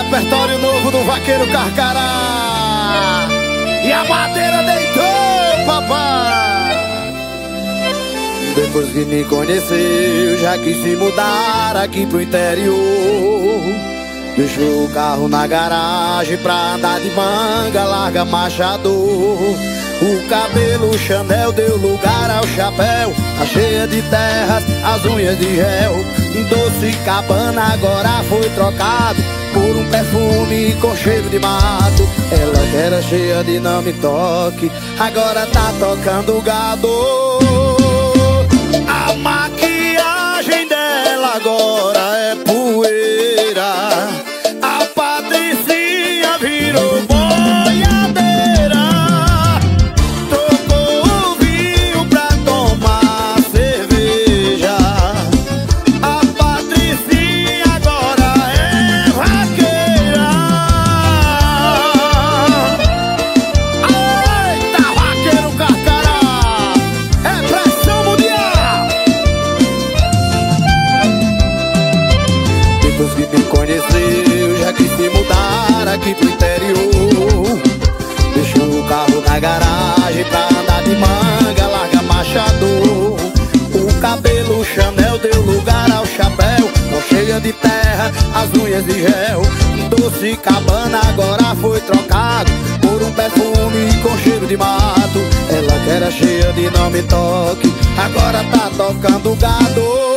repertório novo do Vaqueiro Carcará. E a madeira deitou, papai. Depois que me conheceu, já quis se mudar aqui pro interior. Deixou o carro na garagem pra andar de manga larga machador. O cabelo Chanel deu lugar ao chapéu, tá cheia de terras, as unhas de réu. Doce Cabana agora foi trocado por um perfume com cheiro de mato. Ela que era cheia de não me toque, agora tá tocando gado. A maquiagem dela agora é poeira. A Patricinha virou boiadeira. Trocou o vinho pra tomar cerveja. A Patricinha agora é vaqueira. Eita, Vaqueiro Carcará, é pressão mundial. Depois que me conheceu, já quis se mudar aqui pro interior. Deixou o carro na garagem pra andar de manga larga machador. O cabelo Chanel deu lugar ao chapéu, com cheia de terra, as unhas de gel. Doce Cabana agora foi trocado por um perfume com cheiro de mato. Ela que era cheia de não me toque, agora tá tocando gado.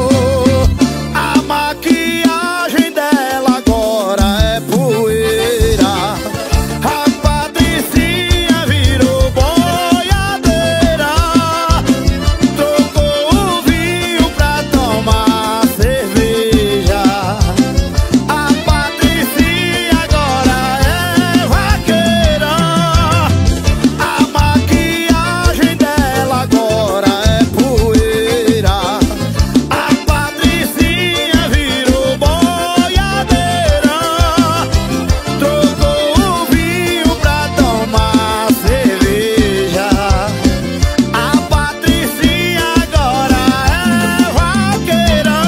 A maquiagem dela agora é poeira. A Patricinha virou boiadeira. Trocou o vinho pra tomar cerveja. A Patricinha agora é vaqueira. A maquiagem dela agora é poeira. A Patricinha virou boiadeira. Trocou o vinho pra tomar cerveja. A Patricinha agora é vaqueira.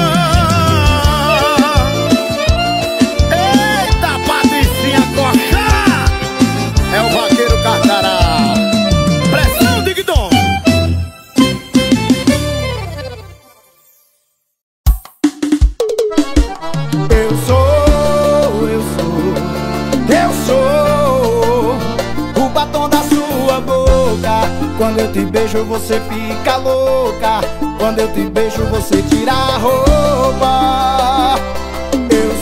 Eita, Patricinha coxa, é o Vaqueiro Carcará. Pressão, Digdom. Eu sou o batom da sua boca. Quando eu te beijo você fica louca. Quando eu te beijo você tira a roupa. Eu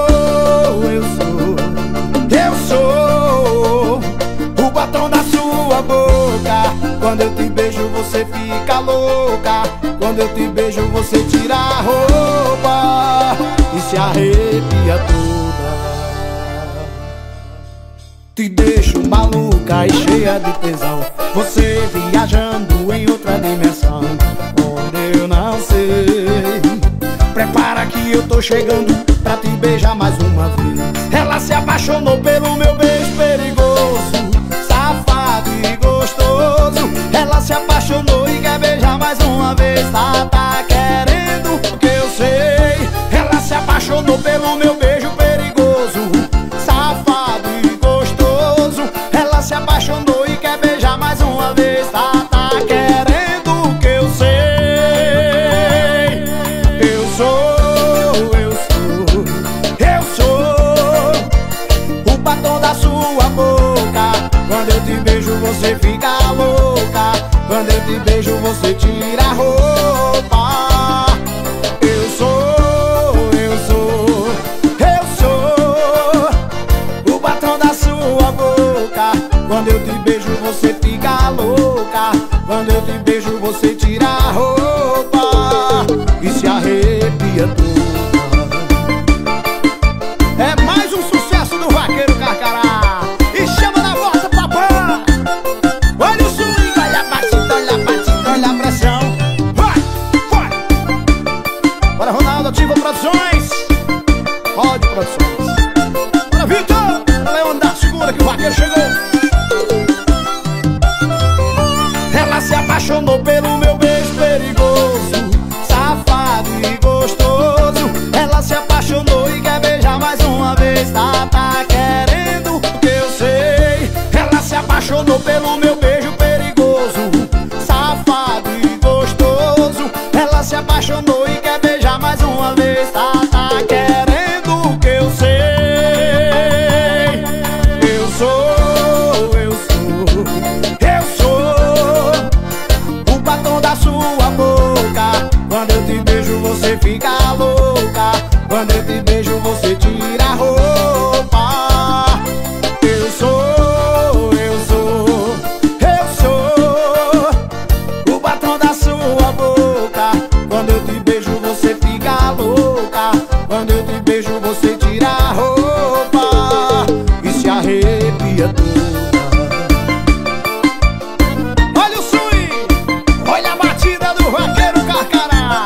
sou o batom da sua boca. Quando eu te beijo você fica louca. Quando eu te beijo você tira a roupa e se arrepia toda. Te deixo maluca e cheia de tesão, você viajando em outra dimensão, onde eu não sei. Prepara que eu tô chegando pra te beijar mais uma vez. Ela se apaixonou pelo meu beijo perigoso, safado e gostoso. Ela se apaixonou e quer beijar mais uma vez. Tá querendo que eu sei. Ela se apaixonou pelo meu beijo perigoso, safado e gostoso. Ela se apaixonou e quer beijar mais uma vez. Tá querendo que eu sei. Eu sou o batom da sua boca. Quando eu te beijo você fica louca. Quando eu te beijo você tira a roupa. Eu sou o batom da sua boca. Quando eu te beijo você fica louca. Quando eu te beijo você tira a roupa e se arrepia toda. É mais um sucesso do Vaqueiro Carcará. E chama na volta, papai. Olha o swing, olha a batida, olha a batida, olha a pressão. Vai! Bora, Ronaldo, ativa Produções. Pode Produções. Bora, Vitor, Leão da segura que o Vaqueiro chegou. Ela se apaixonou pelo meu beijo perigoso, apaixonou e quer beijar mais uma vez. Tá querendo o que eu sei. Eu sou o batom da sua boca. Quando eu te beijo você fica louca. Quando eu te beijo você tira a roupa. Eu sou o batom da sua boca. Quando eu te beijo você fica louca. Quando eu te beijo você tira a roupa e se arrepia toda. Olha o swing, olha a batida do vaqueiro Carcará.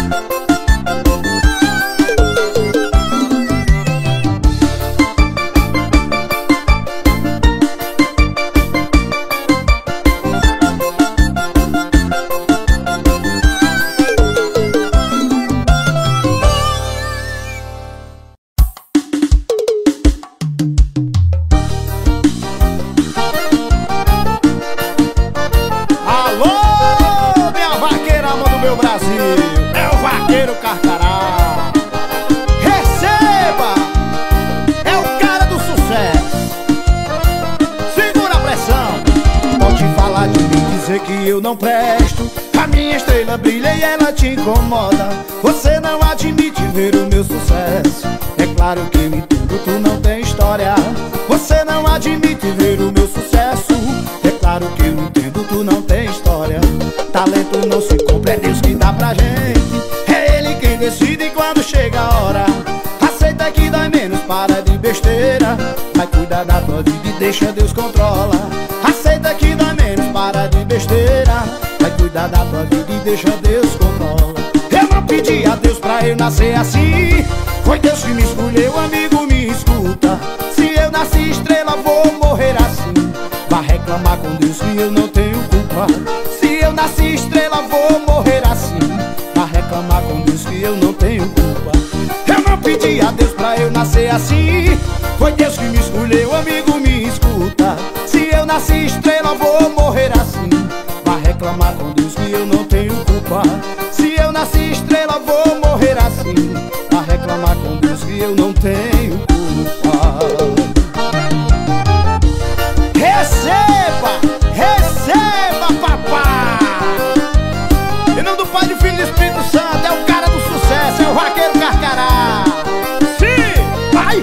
Que eu não presto, a minha estrela brilha e ela te incomoda. Você não admite ver o meu sucesso. É claro que eu entendo, tu não tem história. Você não admite ver o meu sucesso. É claro que eu entendo, tu não tem história. Talento não se compra, é Deus que dá pra gente. É Ele quem decide quando chega a hora. Aceita que dói menos, para de besteira. Vai cuidar da tua vida e deixa Deus controla. Aceita que dói menos, para de besteira. Vai cuidar da tua vida e deixa Deus controla. Eu não pedi a Deus pra eu nascer assim. Foi Deus que me escolheu, amigo, me escuta. Se eu nasci estrela, vou morrer assim. Vai reclamar com Deus que eu não tenho culpa. Se eu nasci estrela, vou morrer assim. Vai reclamar com Deus que eu não tenho culpa. Eu não pedi a Deus pra eu nascer assim. Foi Deus que me escolheu, amigo, me escuta. Se eu nasci estrela, vou morrer assim. Vai reclamar com Deus que eu não tenho culpa. Se eu nasci estrela, vou morrer assim. Vai reclamar com Deus que eu não tenho culpa. Receba, receba, papai. Em nome do Pai, do Filho e do Espírito Santo. É o cara do sucesso, é o vaqueiro Carcará. Sim, vai.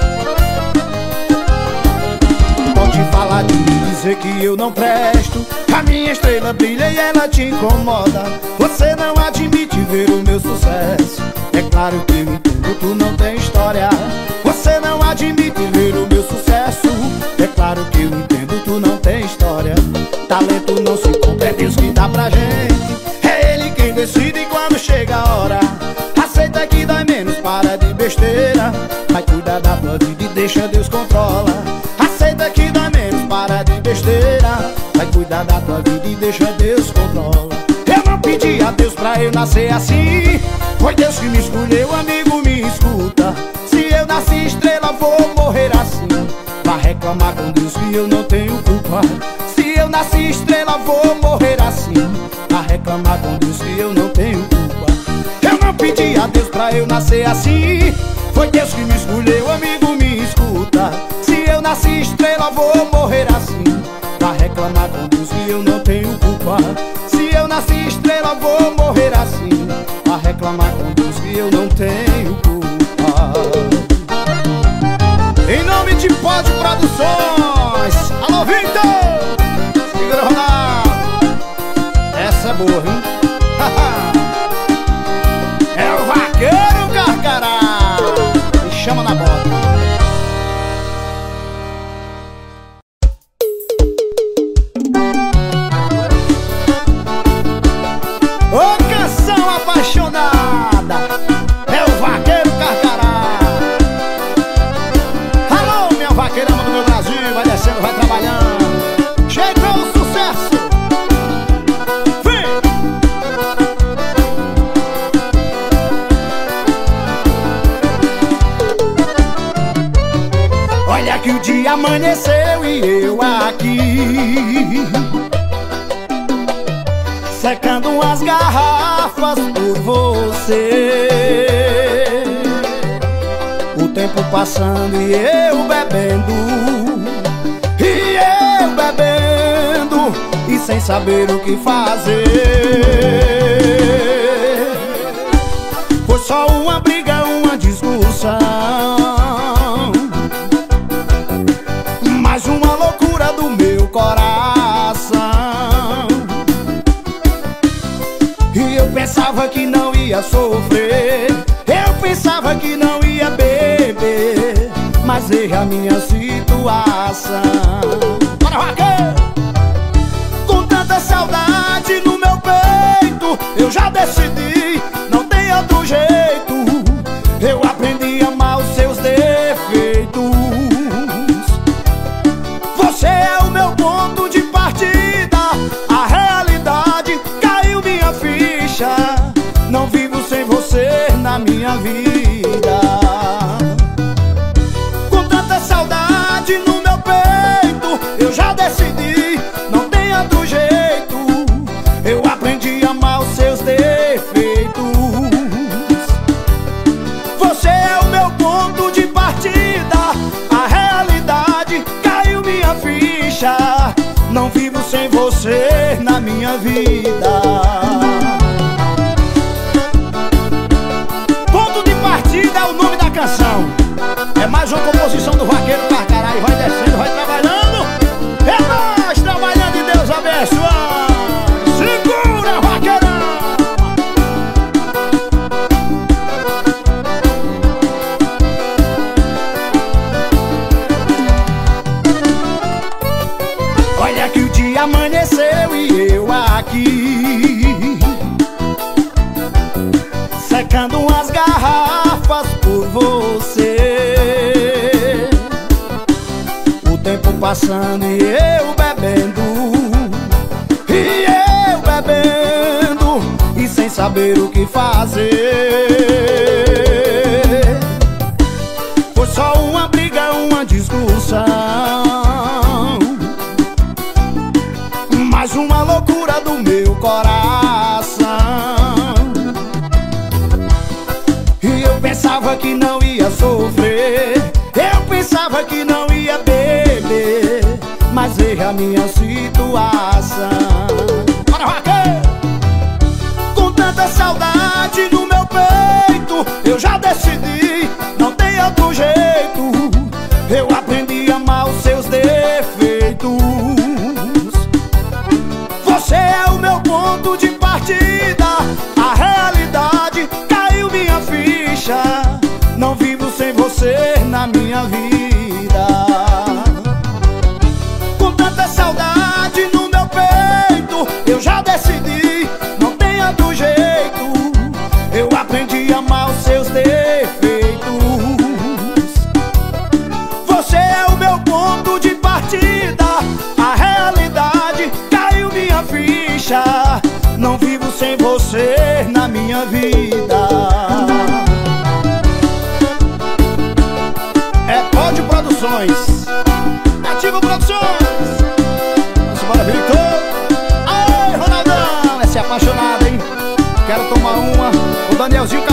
Pode falar de mim, dizer que eu não presto. A minha estrela brilha e ela te incomoda. Você não admite ver o meu sucesso. É claro que eu entendo, tu não tem história. Você não admite ver o meu sucesso. É claro que eu entendo, tu não tem história. Talento não se compra, é Deus que dá pra gente. É Ele quem decide quando chega a hora. Aceita que dói menos, para de besteira. Vai cuidar da tua vida e deixa Deus controla. Aceita que dói menos, para de besteira. Vai cuidar da tua vida e deixa Deus controla. Eu não pedi a Deus pra eu nascer assim. Foi Deus que me escolheu, amigo, me escuta. Se eu nasci estrela, vou morrer assim. Vai reclamar com Deus que eu não tenho culpa. Se eu nasci estrela, vou morrer assim. Vai reclamar com Deus que eu não tenho culpa. Eu não pedi a Deus pra eu nascer assim. Foi Deus que me escolheu, amigo, me escuta. Se eu nasci estrela, vou morrer assim. Vai reclamar com Deus que eu não tenho culpa. Se eu nasci estrela, vou morrer assim. Vai reclamar com Deus que eu não tenho culpa. Em nome de Pode Produções. Alô, Vitor! Segura, Ronaldo. Essa é boa, hein? É o vaqueiro Carcará. Me chama na bota. Ô, canção apaixonada. É o vaqueiro Carcará. Alô, minha vaqueirama do meu Brasil. Vai descendo, vai trabalhando. Chegou o sucesso. Vem! Olha que o dia amanheceu e eu aqui secando as garrafas por você. O tempo passando e eu bebendo, e sem saber o que fazer. Foi só uma briga, uma discussão, mais uma loucura do meu coração. E eu pensava que não ia sofrer, eu pensava que não ia beber, mas errei a minha situação. Bora, vaqueiro! Com tanta saudade no meu peito, eu já decidi, não tem outro jeito. Eu aprendi a amar os seus defeitos. Você é o meu ponto de partida, a realidade caiu minha ficha. Não vivo sem você na minha vida. Com tanta saudade no meu peito, eu já decidi, não tem outro jeito. Eu aprendi a amar os seus defeitos. Você é o meu ponto de partida, a realidade caiu minha ficha. Não vivo sem você na minha vida. Ponto de partida é o nome da canção. É mais uma composição do Vaqueiro Carcará. E vai descendo, vai trabalhando. É nós trabalhando e Deus abençoa. Segura, vaqueirão! Olha que o dia amanheceu e eu aqui secando umas garrafas por você. O tempo passando e eu bebendo, e sem saber o que fazer. Foi só uma briga, uma discussão, mais uma loucura do meu coração. E eu pensava que não ia sofrer, eu pensava que não ia beber, mas errei a minha situação. Bora, vaqueiro! Com tanta saudade no meu peito, eu já decidi, não tem outro jeito. Eu aprendi a amar os seus defeitos. Você é o meu ponto de partida, a realidade caiu minha ficha. Não vivo sem você na minha vida. Com tanta saudade no meu peito, eu já decidi, não tem outro jeito. Eu aprendi a amar os seus defeitos. Você é o meu ponto de partida, a realidade caiu minha ficha. Não vivo sem você na minha vida. É Pódio Produções, Ativo Produções. Nossa, bora, Victor. Ai, Ronaldão, é se apaixonado, hein? Quero tomar uma. O Danielzinho